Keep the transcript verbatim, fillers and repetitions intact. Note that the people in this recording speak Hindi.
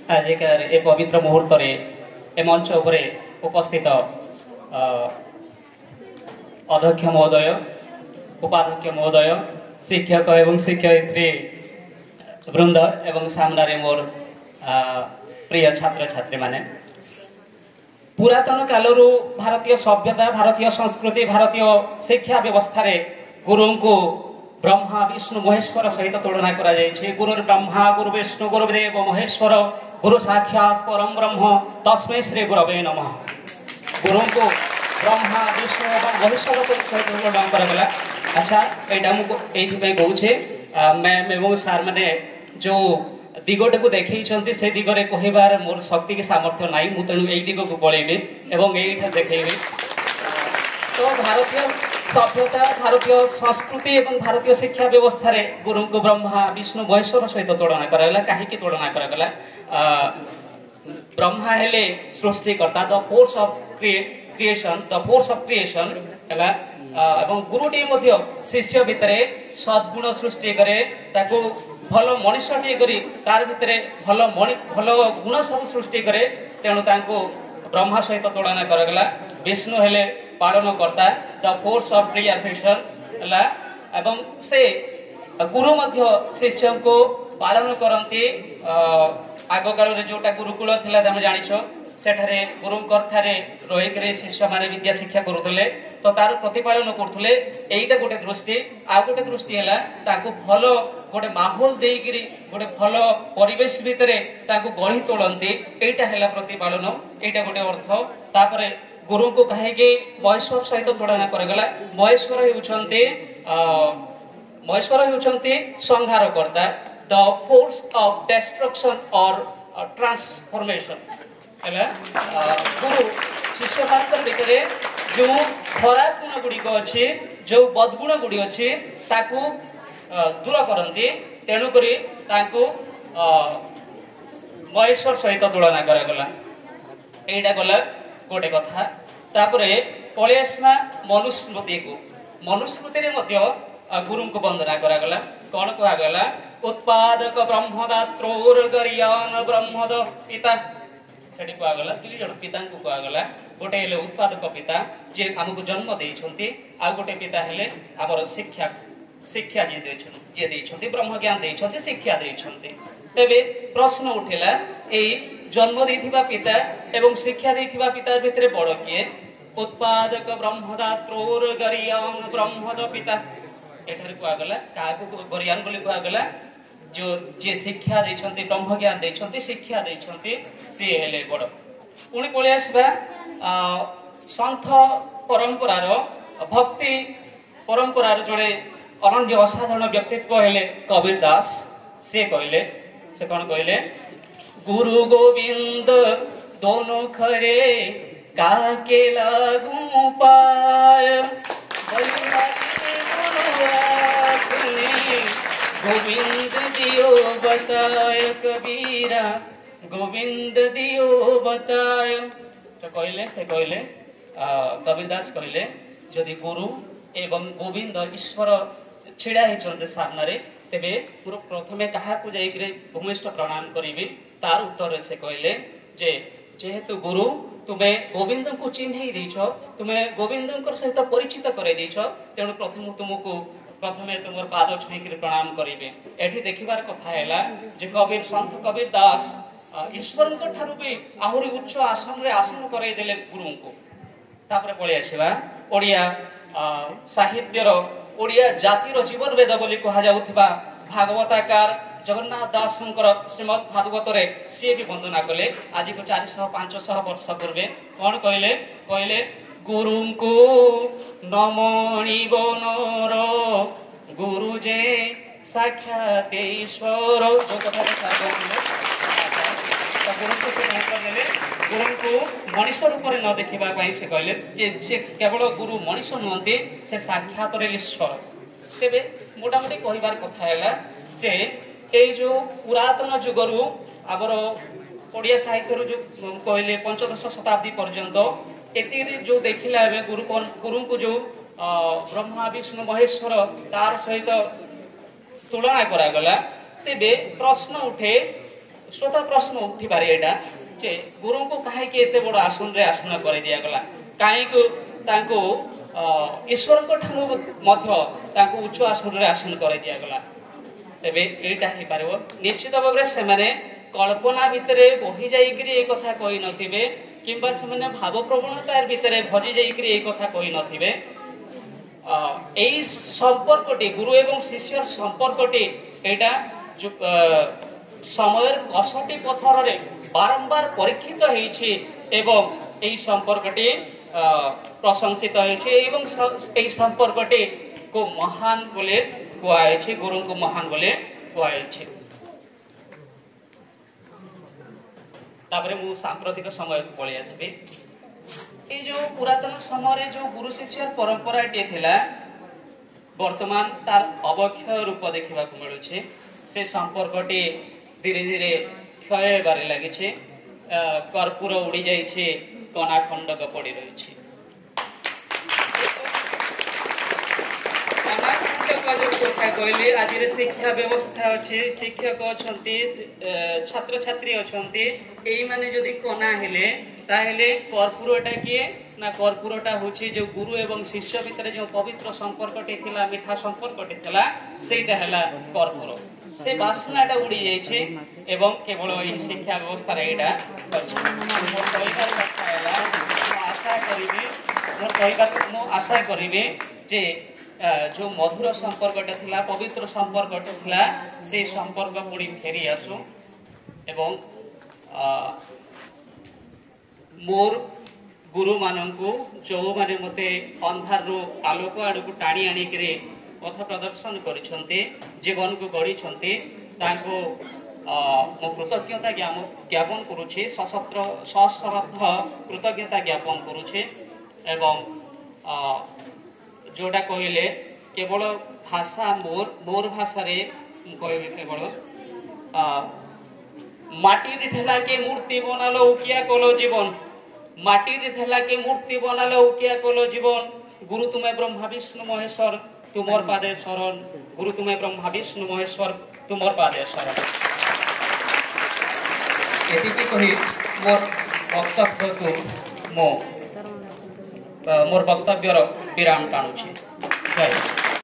आजिकार ए पवित्र मुहूर्त रे ए मंच उपरे उपस्थित अध्यक्ष महोदय, उपाध्यक्ष महोदय, शिक्षक एवं शिक्षयित्री वृंद एवं सामने मोर प्रिय छात्र छात्री माने पुरातन कालरू भारतीय सभ्यता, भारतीय संस्कृति, भारतीय शिक्षा व्यवस्था रे गुरु को ब्रह्मा विष्णु महेश्वर सहित तुलना करा जायछि। गुरु ब्रह्मा, गुरु विष्णु, गुरुदेव महेश्वर, गुरु साक्षात परम ब्रह्म तस्मै श्री गुरवे नमः। गुरु को ब्रह्मा विष्णु और महेश्वर सहित तुलना करा गला। अच्छा, एटा मु एथि पे कहूछे मैम एवं सर माने जो दिगटे को देखी से दिगरे कहबार मोर शक्ति के सामर्थ्य नाई, मु तेणु एई दिग को पळेबे एवं एइठा देखेबे। तो भारतीय सभ्यता, भारतीय संस्कृति एवं भारतीय शिक्षा व्यवस्था रे गुरु को ब्रह्मा विष्णु महेश्वर सहित तुलना करागला। काहेकि तुलना करागला? ब्रह्मा हेले सृष्टिकर्ता, the force of creation, the force of creation हला एवं गुरुटी मध्य शिष्य भितरे सद्गुण सृष्टि करे, ताको भल मनुष्यटी करी तार भितरे भल भल गुण सब सृष्टि करे। तेणु तांको ब्रह्मा सहित तुलना करागला। विष्णु हेले पालन करता, द फोर्स ऑफ क्रिएशन हला एवं से गुरु मध्य शिष्य को पालन करती। आग काल रे जोटा गुरुकुल थिला तमे जानिछो, सेठारे गुरु कर्थारे रही करे शिष्य माने विद्या शिक्षा करुले, तो तार प्रतिपालन करथुले। एइटा गोटे दृष्टि। आ गोटे दृष्टि हैला ताको भलो गोटे माहौल देइगिरी गोटे भलो परिवेश भितरे ताको गढ़ी तोलंती, एइटा हैला प्रतिपालन। एइटा गोटे अर्थ। तापरे गुरु को कहेकि महेश्वर सहित तुलना करगला। महेश्वर हेउछन्ते महेश्वर हेउछन्ते संहार करता, द फोर्स ऑफ डिस्ट्रक्शन और ट्रांसफॉर्मेशन हैला। गुरु शिष्य मानकर भितरे जो खराब गुण गुड़िक अच्छे, जो बदगुण गुड़ी अच्छे, ताकू दूर करती। तेणुक महेश्वर सहित तुलना करागला। एइटा गला गोटे कथा। तापरे पळे आसमा मनुस्मृति को। मनुस्मृति रे मध्य गुरु को वंदना करागला। कौन कहगला? उत्पादक ब्रह्मदात्रोर गरियान ब्रह्मद पिता। सेठी कहगला दुई जन पिता को कहगला। गोटे हेले उत्पादक पिता जे हमको जन्म देइछन्ती, आ गोटे पिता हेले हमर शिक्षा शिक्षा जे देइछन्ती, जे देइछन्ती ब्रह्म ज्ञान देइछन्ती, शिक्षा देइछन्ती। तेबे प्रश्न उठिला, एई जन्म देइथिबा पिता एवं शिक्षा देइथिबा पिता भितरे बड़ किए? उत्पादक ब्रह्मदात्रोर गरियान ब्रह्मद पिता। एठारे कहगला काको गरियान बोली कहगला? जो जे शिक्षा देइछन्ती, ब्रह्म ज्ञान देइछन्ती, शिक्षा देइछन्ती, से हेले बड़। पुणी पळे आसबा संत परंपरार भक्ति परंपरार जड़े अनन्य असाधारण व्यक्तित्व हेले कबीर दास। से कहले, से कौन कहले? गुरु गोविंद दोनों खरे काके लागू पाय, गोविंद दियो बताय कबीरा, गोविंद दियो बताय। तो कहले, से कहले कबीरदास कहले, जदि गुरु एवं गोविंद ईश्वर छिड़ा होइछन्ते सामने, तेबे प्रथमे काहाकू जाइकरे भूमिष्ठ प्रणाम करिबे? तार उत्तर से कहले जे जेहेतु गुरु तुमे गोविंद को चिन्ह देइछ, तुमे गोविंद सहित परिचित करे देइछ, तेणु प्रथम तुमको प्रथमे तुमर पाद छुईकरे प्रणाम करिबे। एठी देखिबार कथा हैला जे कबीर संत कबीर दास ईश्वर ठारू भी आहुरी उच्च आसन रे आसन कराई देले गुरु को। तापरे पळे आसीबा ओडिया साहित्यर ओडिया जातिर जीवन वेद बोली कहा जाउथिबा भागवताकार जगन्नाथ दास श्रीमद भागवत रे सी भी वंदना कले। आज को चार सौ पांच सौ वर्ष पूर्वे कौन कहले? कहले गुरु को नमणि बनर गुरु जे साक्षात ईश्वर। जो कथा गुरु को से कहले, गुरु को मनुष्य रूप में न देखा से कहले ये केवल गुरु मनुष्य नुहति, से साक्षात ईश्वर। तेबे मोटामोटी कहबार कथा है जे ए जो पुरातन जुगरु आबर ओडिया साहित्य जो कहले पंचदश शताब्दी पर्यंत एति जो देखिला एबे गुरु गुरु को जो ब्रह्मा विष्णु महेश्वर तार सहित तुलना करा गला। तेबे प्रश्न उठे श्रोता प्रश्न उठी पारे एटा जे गुरु को काहे के एते बड़ आसन रे आसन कर दिया गला काहे को ताको ईश्वर को ठानु मध्य ताको उच्च आसन रे आसन कर दिया गला तेबे एटा हे पारबो निश्चित भाबरे से माने कल्पना भितरे बही जाई करी ए कथा कहि नथिबे किंबा से माने भाव प्रवणता भितरे भजी जाई करी ए कथा कहि नथिबे एई संपर्कटी गुरु एवं शिष्य संपर्कटी एटा जो समय कसटी पथर रे बारंबार परीक्षित होईछि एवं एई संपर्कटी प्रशंसित होईछि एवं एई संपर्कटी को महान बोले कुआइछि गुरु को महान बोले कुआइछि तापरे मु सांप्रतिक समय को पळे आसीबे ए जो पुरातन समय जो गुरु शिष्य परंपरा टे थिला वर्तमान तार अवक्षय रूप देखिबा को मिलुछे से संपर्कटी धीरे धीरे क्षय बारे लागिछे कर्पूर उड़ी जाइछे कना खंडक पड़ी रहिछे कहले आज शिक्षा व्यवस्था अच्छे शिक्षक अच्छा छात्र छात्री अच्छा माने जदि कना हेले ताहेले कर्पूरटा किए ना कर्पूरटा होछि जो गुरु एवं शिष्य भितर जो पवित्र संपर्कटे थिला मिठा संपर्कटे थिला सेटा हला कर्पूर से बासनाटा उड़ी जाइछे एवं केवल एही शिक्षा व्यवस्था रे एटा आशा करिवे मो कहबा मो आशा करिवे जे जो मधुर संपर्कटा थिला पवित्र संपर्कटा थिला से संपर्क पुणी फेरी आसु एवं मोर गुरु मानंकु जो माने मते अंधार रो आलोक आडकु टाणी आनी करे पथ प्रदर्शन करिसंते जीवन को गढ़ी छंते ताको मो कृतज्ञता ज्ञापन करूछे सशस्त्र सहस्रार्थ कृतज्ञता ज्ञापन करूछे एवं जोटा कहले केवल भाषा मोर मोर भाषा रे कहबे केवल माटी रे ठेला के मूर्ति बनालो उकिया कोलो जीवन माटी रे ठेला के मूर्ति बनालो उकिया कोलो जीवन गुरु तुम्हें ब्रह्मा विष्णु महेश्वर तुमर पादे शरण गुरु तुम्हें ब्रह्मा विष्णु महेश्वर तुमर पादे शरण एतिकी कहि मोर वक्तव्य को मो मोर वक्तव्यर विराम टाणुछि।